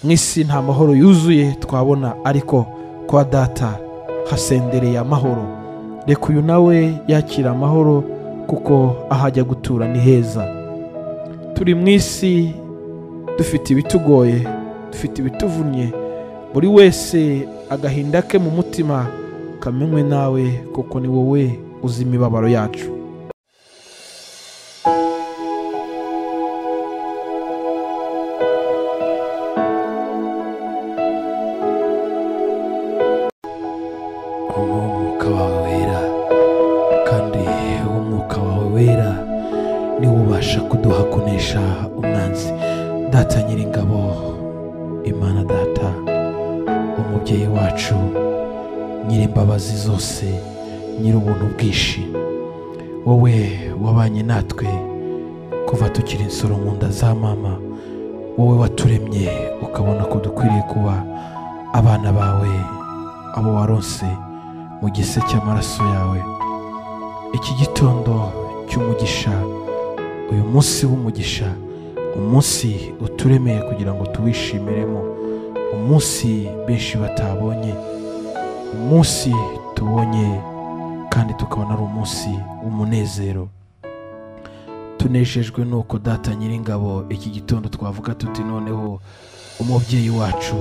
mw'isi nta mahoro yuzuye twabona, ariko kwa data hasendereye amahoro. Reka uyu nawe yakira amahoro, kuko ahajya gutura ni heza. Turi mw'isi dufite ibitugoye, dufite ibituvunnye, buri wese agahinda ke mu mutima kamenywe nawe, kuko ni wowe uzi imibabaro yacu. Umwuka wawe wera, kandi umwuka wawe wera niwe ubasha kuduha kunesha umwanzi. Data Nyiringabo, Imana Data, umubyeyi wacu, Nyirimbabazi zose, Nyirubuntu bwinshi, wowe wabanye natwe kuva tukiri insoro mu nda za mama. Wowe waturemye ukabona ko dukwiriye kuba abana bawe, abo waronse mu gise cy'amaraso yawe. Iki gitondo cy'umugisha, uyu munsi w'umugisha, umunsi uturemeye kugira ngo tuwishimiremo, umunsi benshi batabonye, umunsi tubonye kandi tukabona ari umunsi w'umunezero. Tunejejwe nuko Data Nyiringabo iki gitondo twavuga tuti noneho umubyeyi wacu,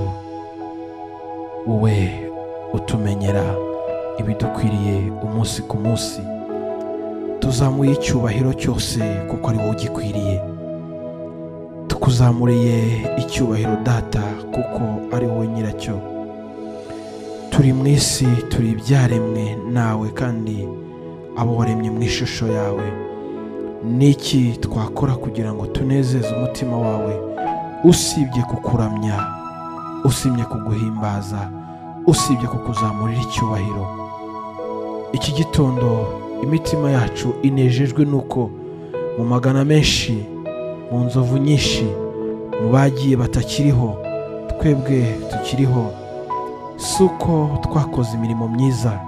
wowe utumenyera ibidukwiriye umunsi ku munsi, tuzamuye icyubahiro cyose kuko ari wowe ugikwiriye. Tukuzamuriye icyubahiro Data, kuko ari wowe nyiracyo. Turi mu isi, turi ibyaremwe nawe, kandi abo waremye mu ishusho yawe. Niki twakora kugira ngo tunezeze umutima wawe, usibye kukuramya, usibye kuguhimbaza, usibye kukuzamurira icyubahiro? Iki gitondo imitima yacu inejejwe nuko mu magana menshi, mu nzovu nyinshi, mu bagiye batakiriho, twebwe tukiriho. Suko twakoze imirimo myiza,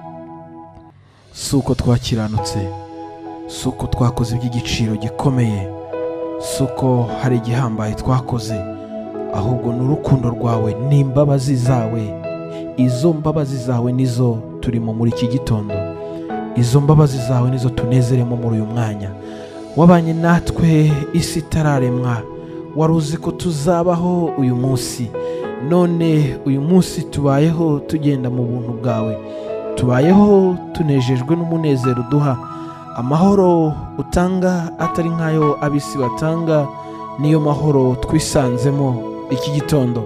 suko twakiranutse, suko twakoze iby'igiciro gikomeye, suko hari igihambaye twakoze, ahubwo n'urukundo rwawe n'imbabazi zawe. Izo mbabazi zawe nizo turimo muri iki gitondo, izo mbabazi zawe nizo tunezeremo muri uyu mwanya. Wabanye natwe isi itararemwa, wari uzi ko tuzabaho uyu munsi. None uyu munsi tubayeho tugenda mu buntu bwawe, tubayeho tunejejwe n'umunezero uduha. Amahoro utanga atari nk'ayo abisi batanga, niyo mahoro twisanzemo iki gitondo.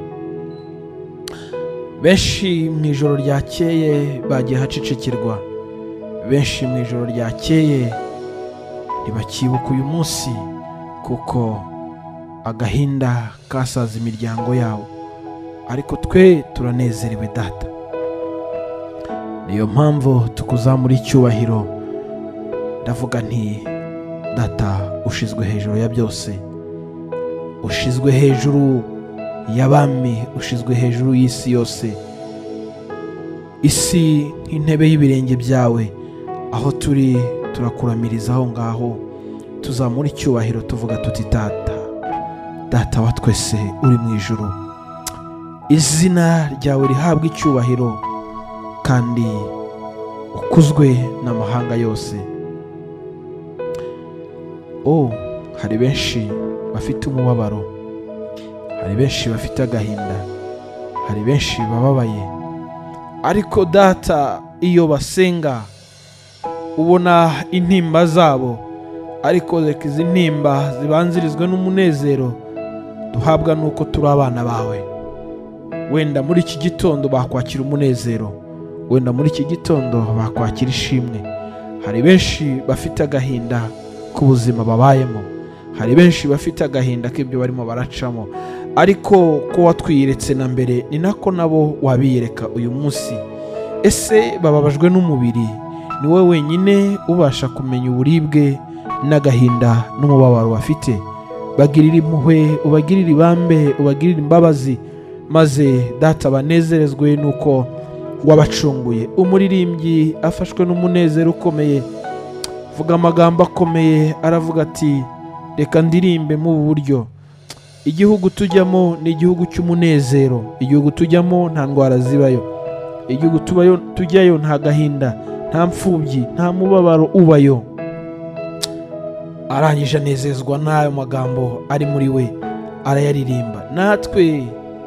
Benshi mu ijoro ryakeye bagiye hacecekerwa, benshi mu ijoro ryakeye ntibakibuka uyu munsi, kuko agahinda kasaza imiryango yawo. Ariko twe turanezerewe Data, niyo mpamvu tukuzamura icyubahiro. Ndavuga nti Data, ushizwe hejuru ya byose, ushizwe hejuru y'abami, ushizwe hejuru y'isi yose. Isi nk'intebe y'ibirenge byawe, aho turi turakuramiriza aho ngaho. Tuzamura icyubahiro tuvuga tuti Data, Data wa twese uri mu ijuru, izina ryawe rihabwa icyubahiro, kandi ukuzwe n'amahanga yose. Hari benshi bafite umubabaro, hari benshi bafite agahinda, hari benshi bababaye, ariko Data, iyo basenga ubona intimba zabo. Ariko reka izi ntimba zibanzirizwe n'umunezero duhabwa nuko turi abana bawe. Wenda muri iki gitondo bakwakira umunezero, wenda muri iki gitondo bakwakira ishimwe. Hari benshi bafite agahinda k'ubuzima babayemo, hari benshi bafite agahinda k'ibyo barimo baracamo, ariko ko watwiyeretse na mbere, ni nako nabo wabiyereka uyu munsi. Ese bababajwe n'umubiri, ni wowe wenyine ubasha kumenya uburibwe n'agahinda n'umubabaro bafite. Bagirira impuhwe, ubagirira ibambe, ubagirira imbabazi, maze Data banezerezwe nuko wabacunguye. Umuririmbyi afashwe n'umunezero ukomeye, vuga amagambo akomeye, aravuga ati reka ndirimbe mu buryo. igihugu tujyamo ni igihugu cy'umunezero, igihugu tujyamo nta ndwara zibayo, igihugu tujyayo nta gahinda, nta mfubyi, nta mubabaro ubayo. Arangije anezezwa n'ayo magambo ari muri we, arayaririmba. Natwe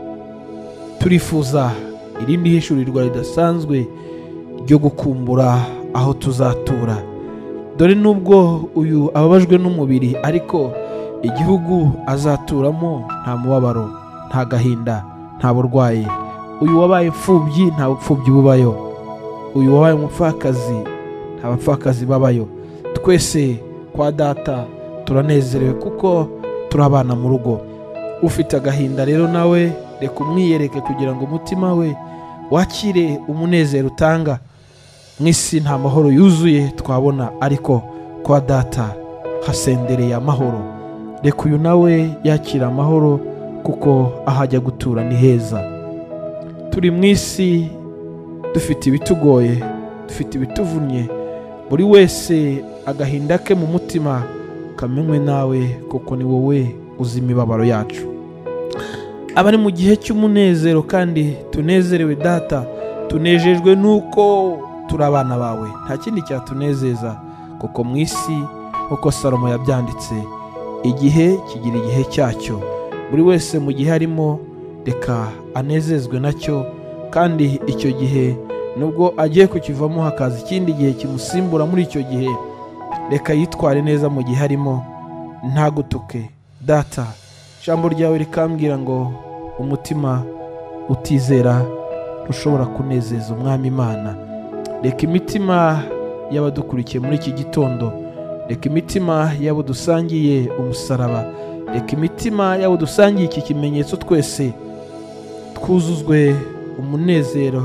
turifuza irindi hishurirwa ridasanzwe ryo gukumbura aho tuzatura. Dore nubwo uyu ababajwe n'umubiri, ariko igihugu azaturamo nta mubabaro, nta gahinda, nta burwayi. Uyu wabaye imfubyi nta bupfubyi bubayo, uyu wabaye umupfakazi nta bapfakazi babayo. Twese kwa data turanezerewe kuko turabana mu rugo. Ufite agahinda rero nawe reka umwiyereke kugira ngo umutima we wakire umunezero utanga. Mu isi nta mahoro yuzuye twabona, ariko kwa data hasendereye amahoro. Reka uyu nawe yakira amahoro kuko ahajya gutura ni heza. Turi mu isi dufite ibitugoye, dufite ibituvunnye, buri wese agahinda ke mu mutima kamenywe nawe kuko ni wowe uzi imibabaro yacu. Abari mu gihe cy'umunezero kandi tunezerewe data, tunejejwe nuko turi abana bawe. Nta kindi cyatunezeza kuko mu isi nk'uko Salomo yabyanditse, igihe kigira igihe cyacyo. Buri wese mu gihe arimo reka anezezwe nacyo, kandi icyo gihe nubwo agiye kukivamo hakaza ikindi gihe kimusimbura muri icyo gihe, reka yitware neza mu gihe arimo, ntagutuke. Data, ijambo ryawe rikambwira ngo umutima utizera ntushobora kunezeza umwami Imana. Reka imitima y'abadukurikiye muri iki gitondo, reka imitima y'abo dusangiye umusaraba, reka imitima y'abo dusangiye iki kimenyetso, twese twuzuzwe umunezero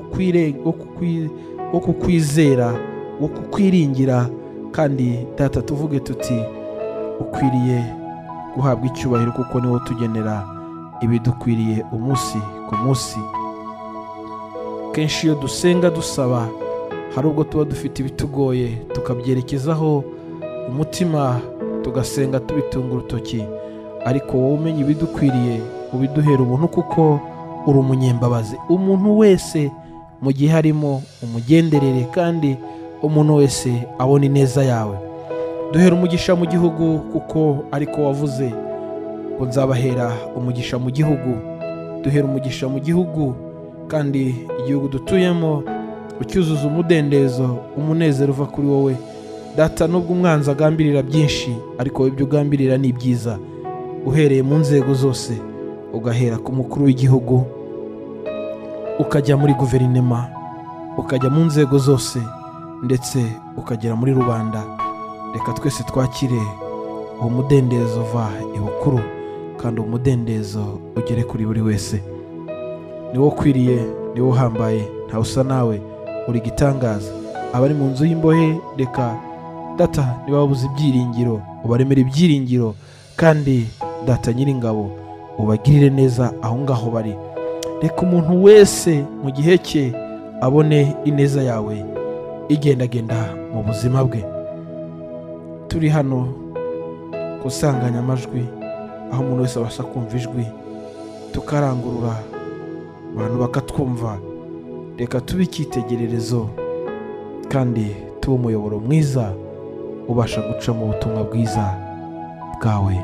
wo kukwizera, wo kukwiringira. Kandi data, tuvuge tuti ukwiriye guhabwa icyubahiro kuko niwo tugenera ibidukwiriye umunsi ku munsi. Kenshi iyo dusenga dusaba, hari ubwo tuba dufite ibitugoye tukabyerekezaho umutima tugasenga tubitunga urutoki, ariko wowe umenya ibidukwiriye ubiduhera ubuntu kuko uri umunyembabazi. Umuntu wese mu gihe harimo umugenderere, kandi umuntu wese abona ineza yawe. Duhera umugisha mu gihugu kuko ariko wavuze ngo nzabahera umugisha mu gihugu. Duhera umugisha mu gihugu, kandi igihugu dutuyemo ucyuzuza umudendezo, umunezero uva kuri wowe data. Nubwo umwanzi agambirira byinshi, ariko wowe ibyo ugambirira ni byiza. Uhereye mu nzego zose, ugahera ku mukuru w'igihugu, ukajya muri guverinema, ukajya mu nzego zose, ndetse ukagera muri rubanda. Reka twese twakire uwo mudendezo uva ibukuru, kandi uwo mudendezo ugere kuri buri wese. Niwo ukwiriye, niwo uhambaye, nta usa nawe, uri igitangaza. Abari mu nzu y'imbohe, reka data niba babuze ibyiringiro ubaremere ibyiringiro, kandi data nyiringabo ubagirire neza aho ngaho bari. Reka umuntu wese mu gihe cye abone ineza yawe igendagenda mu buzima bwe. Turi hano kusanganya amajwi, aho umuntu wese abasha kumva ijwi, tukarangurura abantu bakatwumva. Reka tube icyitegererezo, kandi tube umuyoboro mwiza ubasha guca mu butumwa bwiza bwawe.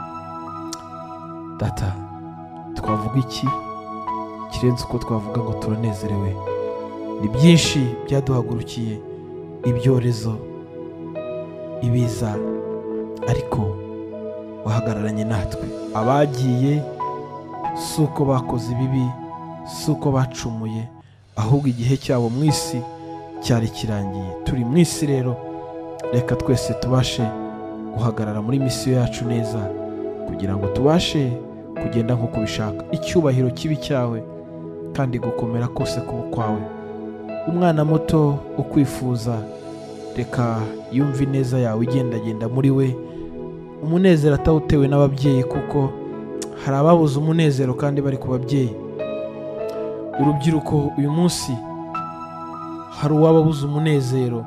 Data, twavuga iki kirenze uko twavuga ngo turanezerewe? Ni byinshi byaduhagurukiye, ibyorezo, ibiza, ariko wahagararanye natwe. Abagiye si uko bakoze ibibi, si uko bacumuye, ahubwo igihe cyabo mu isi cyari kirangiye. Turi mu isi rero, reka twese tubashe guhagarara muri misiyo yacu neza, kugira ngo tubashe kugenda nk'uko ubishaka. Icyubahiro kibi cyawe, kandi gukomera kose kuba kwawe. Umwana muto ukwifuza, reka yumve ineza yawe igendagenda muri we. Umunezero atawutewe n'ababyeyi, kuko hari ababuze umunezero kandi bari ku babyeyi. Urubyiruko uyu munsi hari uwababuze umunezero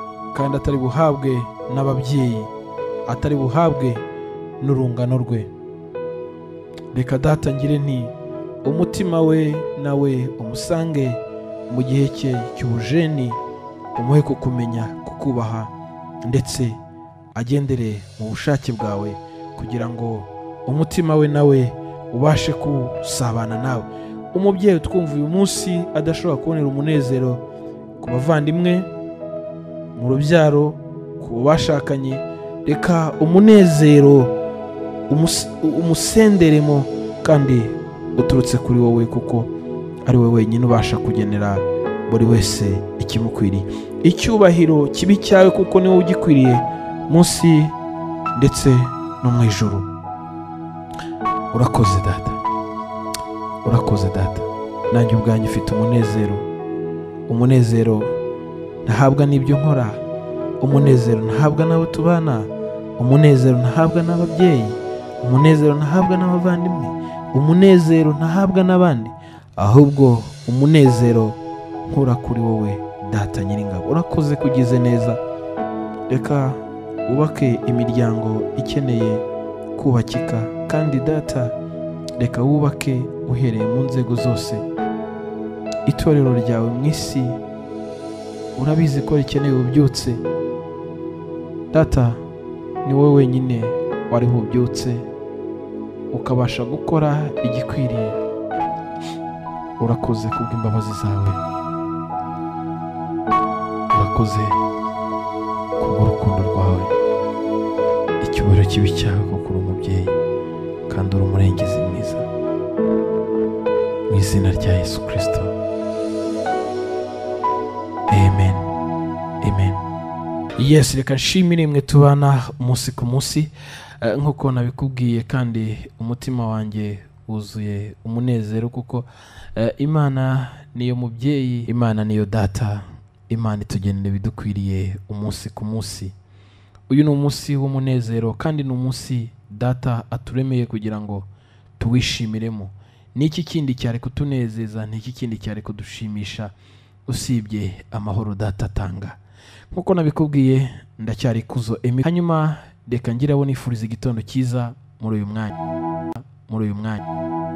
kandi atari buhabwe n'ababyeyi, atari buhabwe n'urungano rwe. reka data ngire nti umutima we nawe umusange mu gihe cye cy'ubujeni, umuhe kukumenya, kukubaha, ndetse agendere mu bushake bwawe kugira ngo umutima we nawe ubashe gusabana nawe. Umubyeyi utwumva uyu munsi adashobora kubonera umunezero ku bavandimwe, mu rubyaro, ku bashakanye, reka umunezero umusenderemo kandi uturutse kuri wowe, kuko ari wowe wenyine ubasha kugenera buri wese ikimukwiriye. Icyubahiro kibi cyawe kuko niwe ugikwiriye munsi ndetse no mu ijuru. Urakoze data, urakoze data. Nanjye ubwanjye ufite umunezero ntahabwa n'ibyo nkora, umunezero ntahabwa n'abo tubana, umunezero ntahabwa n'ababyeyi, umunezero ntahabwa n'abavandimwe, umunezero ntahabwa n'abandi, ahubwo umunezero nkura kuri wowe data nyiringabo. Urakoze kugize neza. Reka wubake imiryango ikeneye kubakika, kandi data reka wubake uhereye mu nzego zose. Itorero ryawe mu isi urabizi ko rikeneye ububyutse. Data, ni wowe wenyine wariho ubyutse ukabasha gukora igikwiriye. Urakoze kubw'imbabazi zawe, urakoze kubw'urukundo rwawe. Icyubahiro kibi cyawe kuko uri umubyeyi kandi uri umurengezi mwiza, mu izina rya Yesu Kristo, amen, amen. Yes, reka nshimire mwe tubana umunsi ku munsi, nk'uko nabikubwiye, kandi umutima wanjye wuzuye umunezero kuko Imana niyo mubyeyi, Imana niyo data, Imana itugenera ibidukwiriye umunsi ku munsi. Uyu ni umunsi w'umunezero kandi ni umunsi data aturemeye kugira ngo tuwishimiremo. Niki kindi cyari kutunezeza, niki kindi cyari kudushimisha usibye amahoro data atanga. Nkuko nabikubwiye, ndacyari Kuzo Emile. Hanyuma reka ngira abo nifuriza igitondo cyiza muri uyu mwanya.